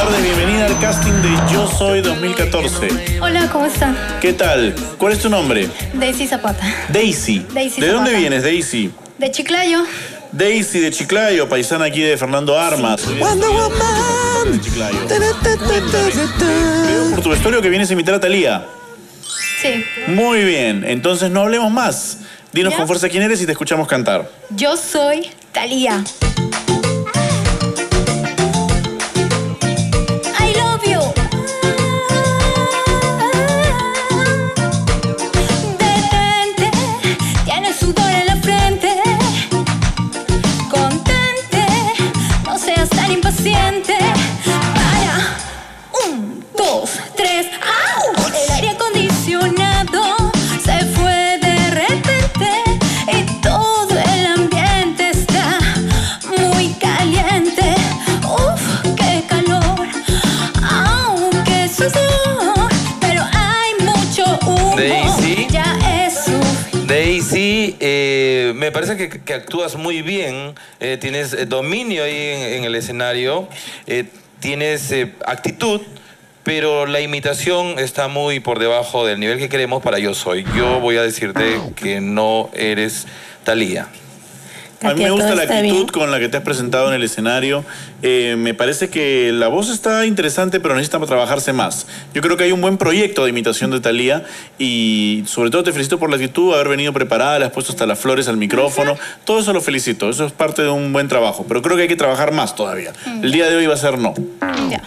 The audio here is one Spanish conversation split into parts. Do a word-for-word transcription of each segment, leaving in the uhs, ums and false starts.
tardes, bienvenida al casting de Yo Soy dos mil catorce. Hola, ¿cómo están? ¿Qué tal? ¿Cuál es tu nombre? Daisy Zapata. Daisy. Daisy ¿De dónde Zapata. vienes, Daisy? De Chiclayo. Daisy de Chiclayo, paisana aquí de Fernando Armas. Sí. Wonder Woman. De Chiclayo. Veo por tu vestuario que vienes a imitar a Thalía. Sí. Muy bien, entonces no hablemos más. Dinos ¿Ya? con fuerza quién eres y te escuchamos cantar. Yo soy Thalía. I love you. Detente, tienes sudor en la frente. Contente, no seas tan impaciente. Para, un, dos, tres, ¡au! El aire acondicionado se fue de repente y todo el ambiente está muy caliente. Uf, qué calor, aunque sudor, pero hay mucho humo. Daisy. Ya es suficiente. Daisy, eh, me parece que, que actúas muy bien, eh, tienes eh, dominio ahí en, en el escenario, eh, tienes eh, actitud, pero la imitación está muy por debajo del nivel que queremos para Yo Soy. Yo voy a decirte que no eres Thalía. A mí me Katia, gusta todo la está actitud bien. con la que te has presentado en el escenario. Eh, me parece que la voz está interesante, pero necesita trabajarse más. Yo creo que hay un buen proyecto de imitación de Thalía y sobre todo te felicito por la actitud, haber venido preparada, le has puesto hasta las flores al micrófono. Todo eso lo felicito, eso es parte de un buen trabajo, pero creo que hay que trabajar más todavía. El día de hoy va a ser no. Ya.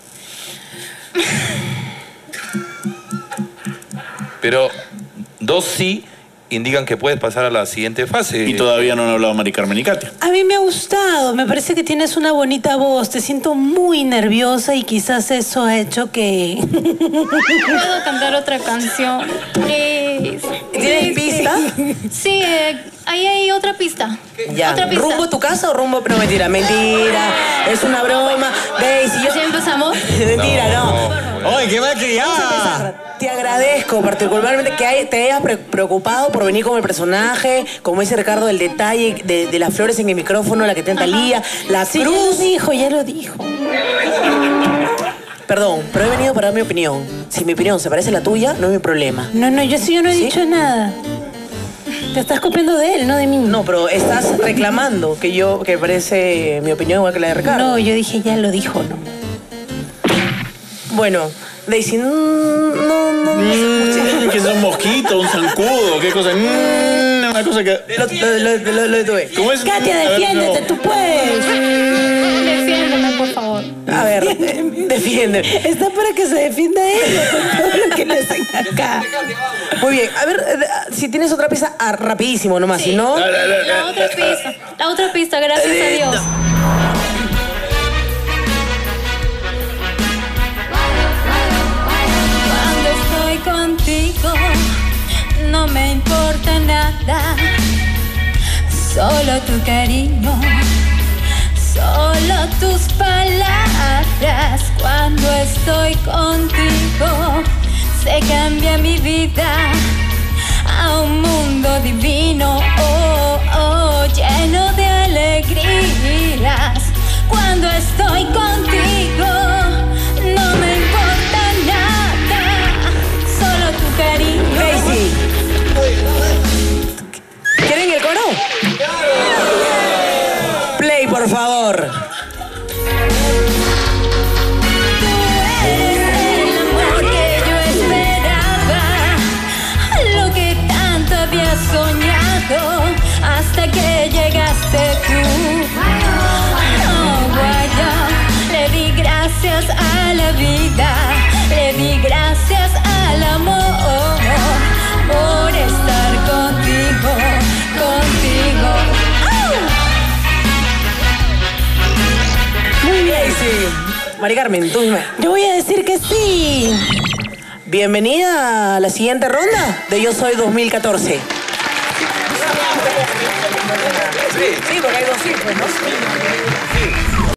Pero dos sí indican que puedes pasar a la siguiente fase. Y todavía no han hablado Mari Carmen y Katia. A mí me ha gustado, me parece que tienes una bonita voz, te siento muy nerviosa y quizás eso ha hecho que... ¿Puedo cantar otra canción? Please. ¿Tienes pista? Sí, eh, ahí hay otra pista. Ya, Otra pista. ¿rumbo a tu casa o rumbo? No, mentira, mentira, es una broma. Daisy, yo... ¿Ya empezamos? Mentira, no. ¡Oye, qué mal criada! Te agradezco particularmente que hay- te hayas pre- preocupado por venir con el personaje, como dice Ricardo, el detalle de, de las flores en el micrófono, la que tiene Thalía, la Sí, cruz. ya lo dijo, ya lo dijo. Perdón, pero he venido para dar mi opinión. Si mi opinión se parece a la tuya, no es mi problema. No, no, yo sí yo no he ¿Sí? dicho nada. Te estás copiando de él, no de mí. No, pero estás reclamando que yo, que parece mi opinión igual que la de Ricardo. No, yo dije ya lo dijo, ¿no? Bueno, Daisy, no, no, no. Mm, que es un mosquito, un zancudo, qué cosa. Mm, una cosa que. Lo, lo, lo, lo, lo detuve. ¿Cómo es? Katia, A ver, defiéndete, no. tú puedes. Defiéndeme, por favor. A ver, eh, defiende. Está para que se defienda ella con todo lo que le hacen acá. Muy bien, a ver, eh, si tienes otra pieza, ah, rapidísimo nomás, Sí. si no... La otra pista. La otra pista, gracias a Dios. Cuando estoy contigo, no me importa nada. Solo tu cariño, solo tus palabras. Cuando estoy contigo, se cambia mi vida a un mundo divino, oh, oh, lleno de alegrías. Cuando estoy contigo, no me importa nada, solo tu cariño. Daisy. ¿Quieren el coro? Play, por favor. Tú eres el amor que yo esperaba, lo que tanto había soñado, hasta que llegaste tú. Oh, guaya, le di gracias a la vida, le di gracias al amor, por estar contigo, contigo. Muy bien, Daisy. Mari Carmen, tú dime. Yo voy a decir que sí. Bienvenida a la siguiente ronda de Yo Soy dos mil catorce. Sí, porque hay dos hijos, ¿no?